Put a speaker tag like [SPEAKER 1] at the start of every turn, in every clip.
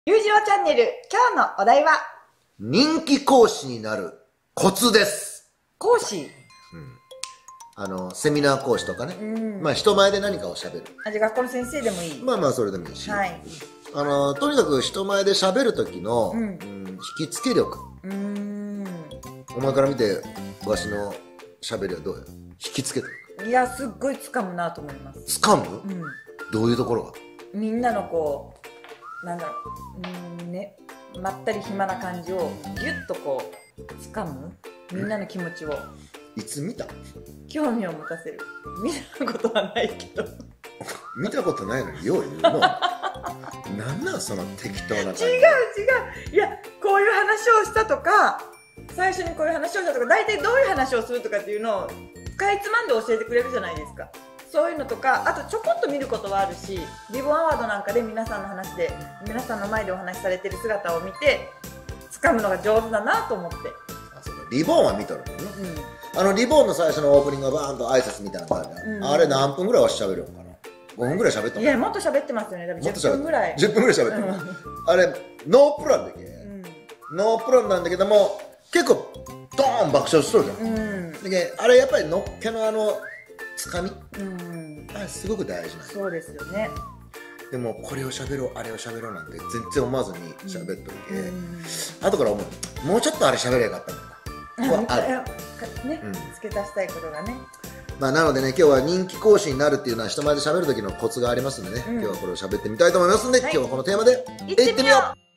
[SPEAKER 1] ゆうじろうチャンネル、今日のお題は、
[SPEAKER 2] 人気講師になるコツです。
[SPEAKER 1] 講師。
[SPEAKER 2] セミナー講師とかね。まあ人前で何かを喋る。
[SPEAKER 1] じゃあ学校の先生でもいい。
[SPEAKER 2] まあまあそれでもいいし。
[SPEAKER 1] はい。
[SPEAKER 2] とにかく人前で喋る時の、引きつけ力。お前から見て、わしの喋りはどうや？引きつけてる。
[SPEAKER 1] いや、すっごい掴むなと思います。
[SPEAKER 2] 掴む？どういうところが？
[SPEAKER 1] みんなのこう、ね、まったり暇な感じをギュッとこう、掴むみんなの気持ちを。
[SPEAKER 2] いつ見た？
[SPEAKER 1] 興味を持たせる。見たことはないけど。
[SPEAKER 2] 見たことないのによう言うの。なんなんその適当な感じ。
[SPEAKER 1] 違う。いや、こういう話をしたとか、最初にこういう話をしたとか、大体どういう話をするとかっていうのをかいつまんで教えてくれるじゃないですか。そういうのとか、あとちょこっと見ることはあるし、リボンアワードなんかで皆さんの話で、皆さんの前でお話しされてる姿を見て掴むのが上手だなと思って。
[SPEAKER 2] そうか、リボンは見とるのね。リボンの最初のオープニングがバーンと挨拶みたいなのがあるね。あれ何分ぐらいは喋るのかな。5分ぐらい喋ったの？
[SPEAKER 1] いや、もっと喋ってますよね。多分10分ぐらい。
[SPEAKER 2] 10分ぐらい喋ってる。あれノープランだけ、ノープランなんだけども結構ドーン爆笑しとるじゃん。だけあれやっぱりのっけのつかみ、あれすごく大事なん
[SPEAKER 1] そうですよね。
[SPEAKER 2] でもこれを喋ろうあれを喋ろうなんて全然思わずに喋っといて、後から思う、もうちょっとあれ喋ればよかったのか
[SPEAKER 1] ね、付け足したいことがね。
[SPEAKER 2] まあなのでね、今日は人気講師になるっていうのは人前で喋る時のコツがありますんでね、今日はこれを喋ってみたいと思いますんで、今日はこのテーマでいってみよう。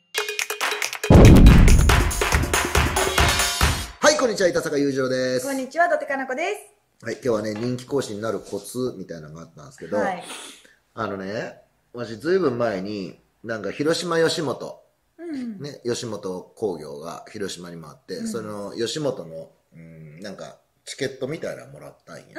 [SPEAKER 2] はい、こんにちは、板坂裕次郎です。
[SPEAKER 1] こんにちは、土手かな子です。
[SPEAKER 2] はい、今日はね、人気講師になるコツみたいなのがあったんですけど、私ずいぶん前になんか広島吉本、ね、吉本興業が広島にもあって、その吉本のなんかチケットみたいなのもらったんや。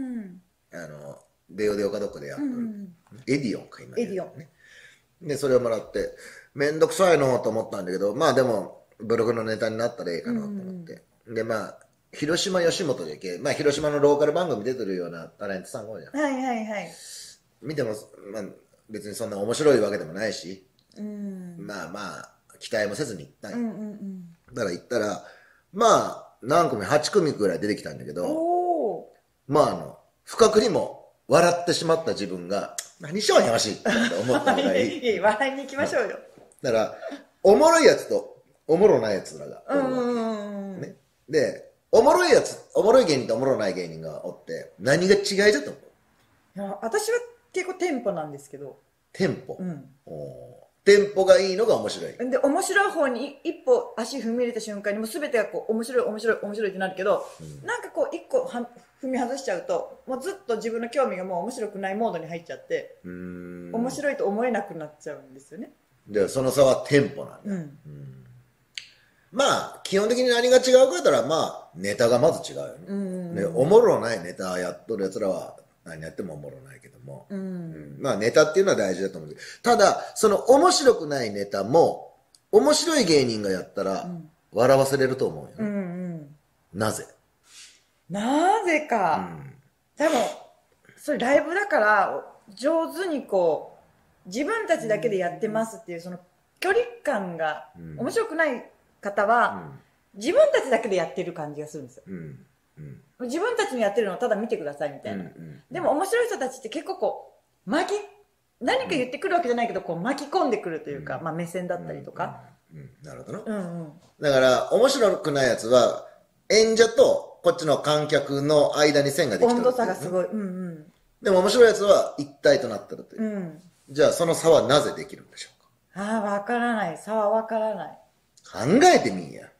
[SPEAKER 2] デオデオかどっかでやっとる、エディオンか今、ね、エディオンでそれをもらってめんどくさいのと思ったんだけど、まあでもブログのネタになったらいいかなと思って、でまあ広島吉本でけ、まあ広島のローカル番組出てるようなタレントさんが多いじゃん。見ても、まあ、別にそんな面白いわけでもないし、まあ期待もせずに行ったんや。だから行ったらまあ何組8組くらい出てきたんだけど、まあ不覚にも笑ってしまった自分が何しようやましいって思ったぐらい
[SPEAKER 1] いや笑いに行きましょうよ。
[SPEAKER 2] だからおもろいやつとおもろないやつらがね、でおもろいやつ、おもろい芸人とおもろない芸人がおって何が違いだと思う？
[SPEAKER 1] いや私は結構テンポなんですけど。
[SPEAKER 2] テンポ、テンポがいいのが面白い。
[SPEAKER 1] で面白い方に一歩足踏み入れた瞬間にもう全てがこう面白いってなるけど、なんかこう一個踏み外しちゃうともうずっと自分の興味がもう面白くないモードに入っちゃって、面白いと思えなくなっちゃうんですよね。
[SPEAKER 2] でその差はテンポなんだ。まあ基本的に何が違うか言ったらまあネタがまず違うよね。おもろないネタやっとるやつらは何やってもおもろないけども、まあネタっていうのは大事だと思うけど、ただその面白くないネタも面白い芸人がやったら笑わせれると思うよ、なぜ
[SPEAKER 1] か、でもそれライブだから上手にこう自分たちだけでやってますっていうその距離感が面白くない方は、自分たちだけでやってる感じがするんですよ。自分たちのやってるのをただ見てくださいみたいな。でも面白い人たちって結構こう何か言ってくるわけじゃないけどこう巻き込んでくるというか、まあ目線だったりとか。
[SPEAKER 2] なるほどな。だから面白くないやつは演者とこっちの観客の間に線ができてる、
[SPEAKER 1] 温度差がすごい。
[SPEAKER 2] でも面白いやつは一体となってるという。じゃあその差はなぜできるんでしょうか？
[SPEAKER 1] わからない。差はわからない。
[SPEAKER 2] 考えてみんや。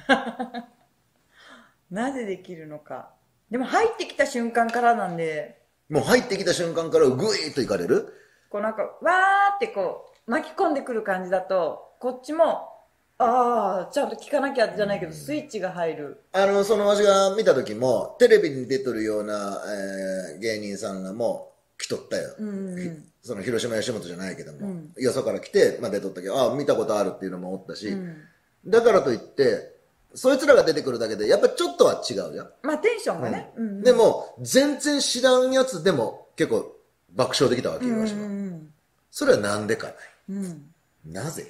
[SPEAKER 1] なぜできるのか。でも入ってきた瞬間からなんで。
[SPEAKER 2] もう入ってきた瞬間からグイーッといかれる？
[SPEAKER 1] こうなんか、わーってこう、巻き込んでくる感じだと、こっちも、ちゃんと聞かなきゃじゃないけど、スイッチが入る。
[SPEAKER 2] そのわしが見た時も、テレビに出とるような、芸人さんがもう来とったよ。その広島吉本じゃないけども、よそから来て、まあ、出とったけど、見たことあるっていうのもおったし、だからといって、そいつらが出てくるだけでやっぱちょっとは違うじゃん。
[SPEAKER 1] まあテンションがね、
[SPEAKER 2] でも全然知らんやつでも結構爆笑できたわけよ、わしは。それはなんでかない、なぜ？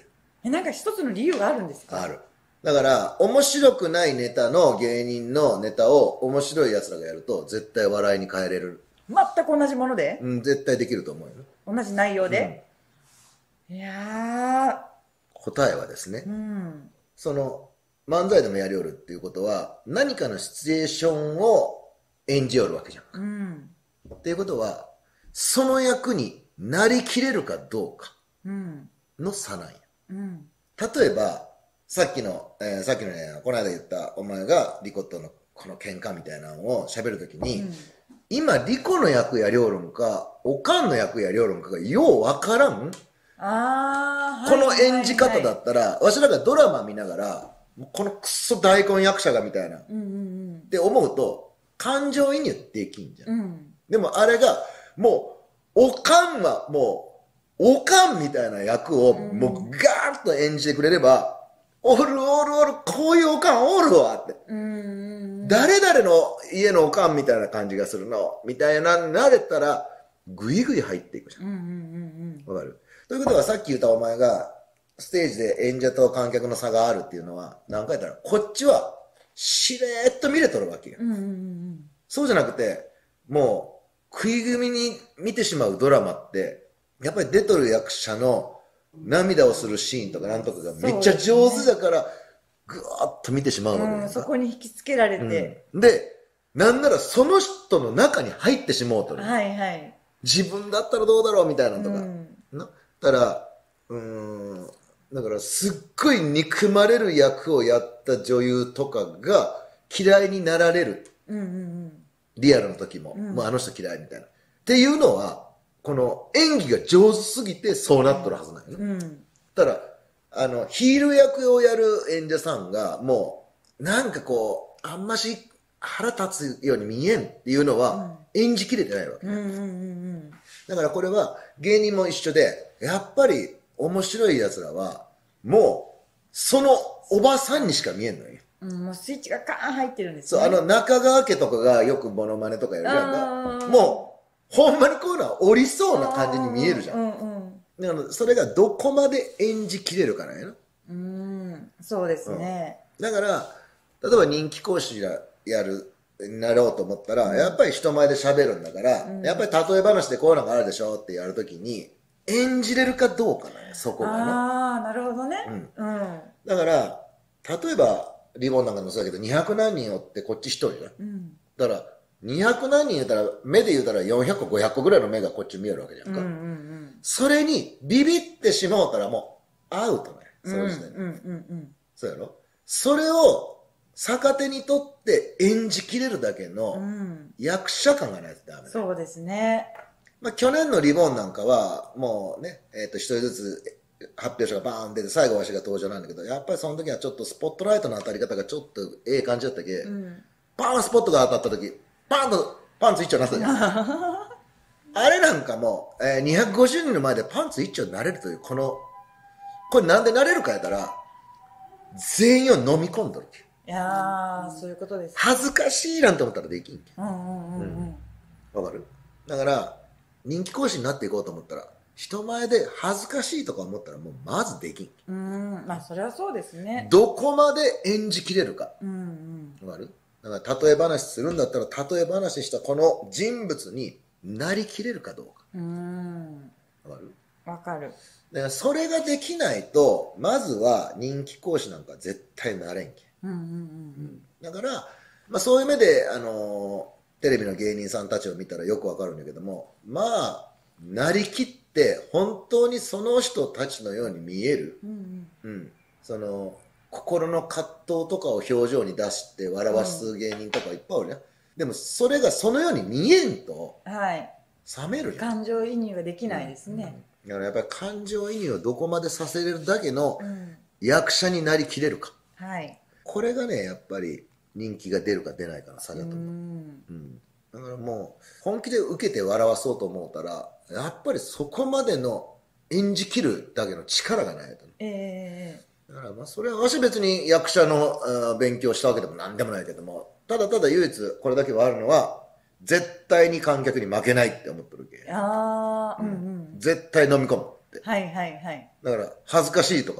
[SPEAKER 1] なんか一つの理由があるんですか？
[SPEAKER 2] ある。だから、面白くないネタの芸人のネタを面白い奴らがやると、絶対笑いに変えれる。
[SPEAKER 1] 全く同じもので、
[SPEAKER 2] 絶対できると思うよ。
[SPEAKER 1] 同じ内容で、いや
[SPEAKER 2] 答えはですね、
[SPEAKER 1] ー、
[SPEAKER 2] その、漫才でもやりよるっていうことは、何かのシチュエーションを演じよるわけじゃん。っていうことは、その役になりきれるかどうかの差なんや。例えば、さっきのね、この間言った、お前がリコとのこの喧嘩みたいなのを喋るときに、今、リコの役やりょうるんか、おかんの役やりょうるんかがようわからん。この演じ方だったら、わしらがドラマ見ながら、このクソ大根役者がみたいな、って思うと、感情移入できんじゃん。でもあれが、もう、おかんはもう、おかんみたいな役を、もうガーッと演じてくれれば、おるおるおる、こういうおかんおるわって。誰々の家のおかんみたいな感じがするの、みたいな、慣れたら、ぐいぐい入っていくじゃん。わかる？ということは、さっき言ったお前が、ステージで演者と観客の差があるっていうのは、何回言ったら、こっちは、しれーっと見れとるわけよ。そうじゃなくて、もう、食い組みに見てしまうドラマって、やっぱり出とる役者の、涙をするシーンとかなんとかがめっちゃ上手だから、ぐわーっと見てしまうわけ
[SPEAKER 1] そこに引きつけられて、
[SPEAKER 2] で、なんならその人の中に入ってしまうとる。自分だったらどうだろうみたいなのとか。だから、だからすっごい憎まれる役をやった女優とかが嫌いになられる。リアルの時も、もうあの人嫌いみたいな。っていうのは、この演技が上手すぎてそうなっとるはずなんよね。ただ、ヒール役をやる演者さんが、もう、なんかこう、あんまし腹立つように見えんっていうのは、演じきれてないわけ。だからこれは、芸人も一緒で、やっぱり面白い奴らは、もう、そのおばさんにしか見えんのよ。
[SPEAKER 1] もうスイッチがカーン入ってるんですね。
[SPEAKER 2] そう、中川家とかがよくモノマネとかやるじゃんか。もう、ほんまにこういうのは降りそうな感じに見えるじゃん。だからそれがどこまで演じきれるかなんやな。
[SPEAKER 1] そうですね。
[SPEAKER 2] だから、例えば人気講師なろうと思ったら、やっぱり人前で喋るんだから、やっぱり例え話でこういうのがあるでしょってやるときに、演じれるかどうかなんや、そこがな。
[SPEAKER 1] なるほどね。
[SPEAKER 2] だから、例えば、リボンなんかもそうだけど、200何人おってこっち1人だ。だから、200何人言うたら、目で言うたら400個、500個ぐらいの目がこっち見えるわけじゃんか。それにビビってしまうたらもうアウトね。その時点で。そうやろ？それを逆手にとって演じきれるだけの役者感がないとダメだ。
[SPEAKER 1] そうですね。
[SPEAKER 2] まあ去年のリボンなんかは、もうね、一人ずつ発表者がバーン出て、最後わしが登場なんだけど、やっぱりその時はちょっとスポットライトの当たり方がちょっとええ感じだったけ、パーンスポットが当たった時、パーンとパンツ一丁になったじゃん。あれなんかも、250人の前でパンツ一丁になれるという、これなんでなれるかやったら、全員を飲み込んどるっていう。
[SPEAKER 1] いやー、そういうことです。
[SPEAKER 2] 恥ずかしいなんて思ったらできんけ。わかる？だから、人気講師になっていこうと思ったら、人前で恥ずかしいとか思ったらもうまずできん。
[SPEAKER 1] まあそれはそうですね。
[SPEAKER 2] どこまで演じきれるか。わかる？だから例え話するんだったら例え話したこの人物になりきれるかどうか。わかる？
[SPEAKER 1] わかる。
[SPEAKER 2] だからそれができないとまずは人気講師なんか絶対なれんけ。だから、まあ、そういう目でテレビの芸人さんたちを見たらよくわかるんだけども、まあなりきって本当にその人たちのように見える。その心の葛藤とかを表情に出して笑わす芸人とかいっぱいおるね。でもそれがそのように見えんと冷めるじゃん。
[SPEAKER 1] 感情移入ができないですね。
[SPEAKER 2] だからやっぱり感情移入をどこまでさせれるだけの役者になりきれるか。これがね、やっぱり人気が出るか出ないかの差だと思う。だからもう本気で受けて笑わそうと思ったら、やっぱりそこまでの演じきるだけの力がないと。だからまあそれは私別に役者の勉強したわけでも何でもないけども、ただただ唯一これだけはあるのは、絶対に観客に負けないって思ってるわけ。絶対飲み込むって。だから恥ずかしいとか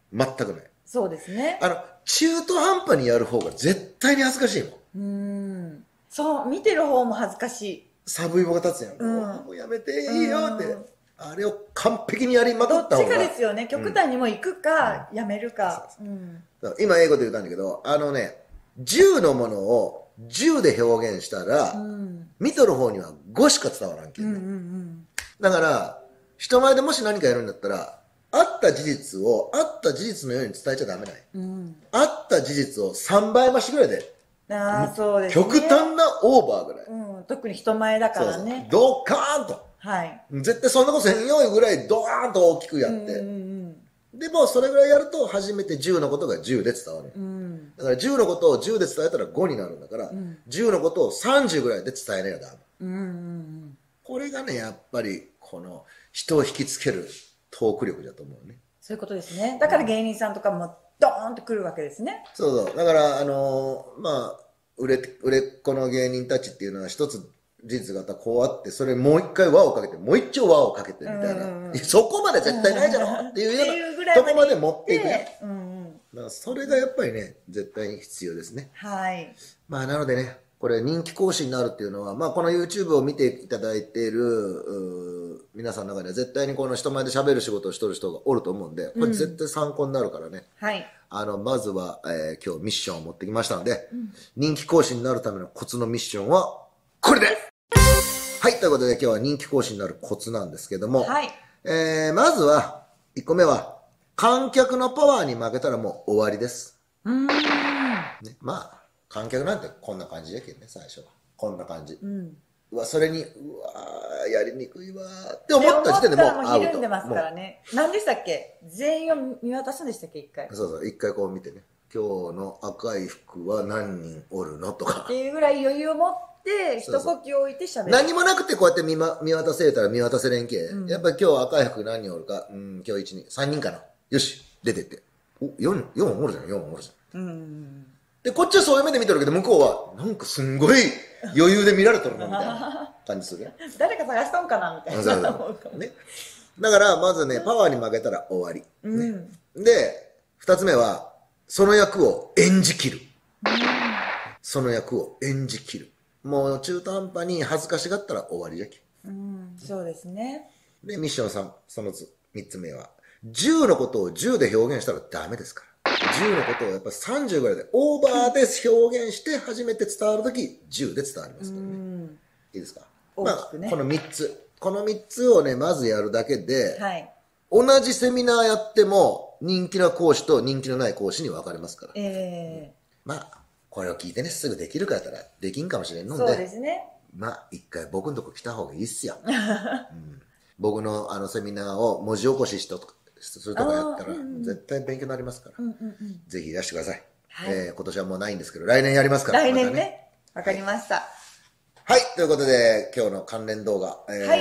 [SPEAKER 2] 全くない。
[SPEAKER 1] そうですね。
[SPEAKER 2] 中途半端にやる方が絶対に恥ずかしいも
[SPEAKER 1] ん。そう、見てる方も恥ずかしい。
[SPEAKER 2] サブイボが立つやん。もうやめていいよって。あれを完璧にやりまくった方が。
[SPEAKER 1] どっちかですよね。極端にも行くか、やめるか。
[SPEAKER 2] 今英語で言ったんだけど、10のものを10で表現したら、見とる方には5しか伝わらんけんね。だから、人前でもし何かやるんだったら、あった事実をあった事実のように伝えちゃダメない。あった事実を3倍増しぐらいで。
[SPEAKER 1] そうですね。
[SPEAKER 2] 極端なオーバーぐらい。
[SPEAKER 1] 特に人前だからね。
[SPEAKER 2] ドカーンと。はい。絶対そんなことせんよいぐらいドーンと大きくやって。でもそれぐらいやると初めて10のことが10で伝わる。だから10のことを10で伝えたら5になるんだから、10のことを30ぐらいで伝えないとダメ。これがね、やっぱりこの人を引きつけるトーク力だと思うね。そう
[SPEAKER 1] いうことですね。だから芸人さんとかもドーンとくるわけですね。
[SPEAKER 2] そうそう。だから売れっ子の芸人たちっていうのは一つ事実がこうあって、それもう一回輪をかけて、もう一丁輪をかけてみたいな。そこまで絶対ないじゃろっていうようなとこまで持っていくね。だからそれがやっぱりね、絶対に必要ですね。はい。なのでね、これ人気講師になるっていうのは、この YouTube を見ていただいている皆さんの中では絶対にこの人前で喋る仕事をしてる人がおると思うんで、これ絶対参考になるからね。はい。まずは、今日ミッションを持ってきましたので、人気講師になるためのコツのミッションはこれではい、ということで今日は人気講師になるコツなんですけども、はい。まずは、1個目は、観客のパワーに負けたらもう終わりです。ね、観客なんてこんな感じやけんね、最初は。こんな感じ。それに、やりにくいわって思った時点でもうアウト。ひるんでますからね。何でしたっけ？全員を見渡すんでしたっけ、一回。そうそう、一回こう見てね。今日の赤い服は何人おるのとか。っていうぐらい余裕を持って、一呼吸置いて喋る。何もなくてこうやって見渡せたら見渡せれんけ。やっぱり今日赤い服何人おるか。今日1人、3人かな。よし、出てって。4おるじゃん、4おるじゃん。で、こっちはそういう目で見てるけど、向こうは、なんかすんごい余裕で見られとるのみたいな感じする。誰か探しとんかなみたいな。ね。だから、まずね、パワーに負けたら終わり。で、2つ目は、その役を演じ切る。その役を演じ切る。もう中途半端に恥ずかしがったら終わりじゃけ。そうですね。で、ミッション3、その3つ目は、10のことを10で表現したらダメですから。10のことをやっぱり30ぐらいでオーバーで表現して初めて伝わるとき10で伝わりますからね。いいですか？この3つ。この3つをね、まずやるだけで、同じセミナーやっても人気な講師と人気のない講師に分かれますから。これを聞いてね、すぐできるかやったらできんかもしれんので。そうですね。一回僕のとこ来た方がいいっすよ。僕のセミナーを文字起こししたとか。するとかやったら絶対勉強になりますから、ぜひいらしてください。今年はもうないんですけど来年やりますから。来年ね。わかりました。はい、ということで今日の関連動画、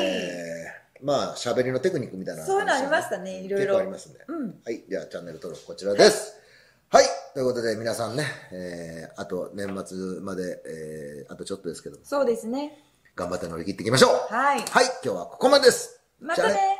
[SPEAKER 2] 喋りのテクニックみたいな、そういうのありましたね、いろいろありますんで、はい、ではチャンネル登録こちらです。はい、ということで皆さんね、あと年末まで、あとちょっとですけど、そうですね、頑張って乗り切っていきましょう。はい、今日はここまでです。またね。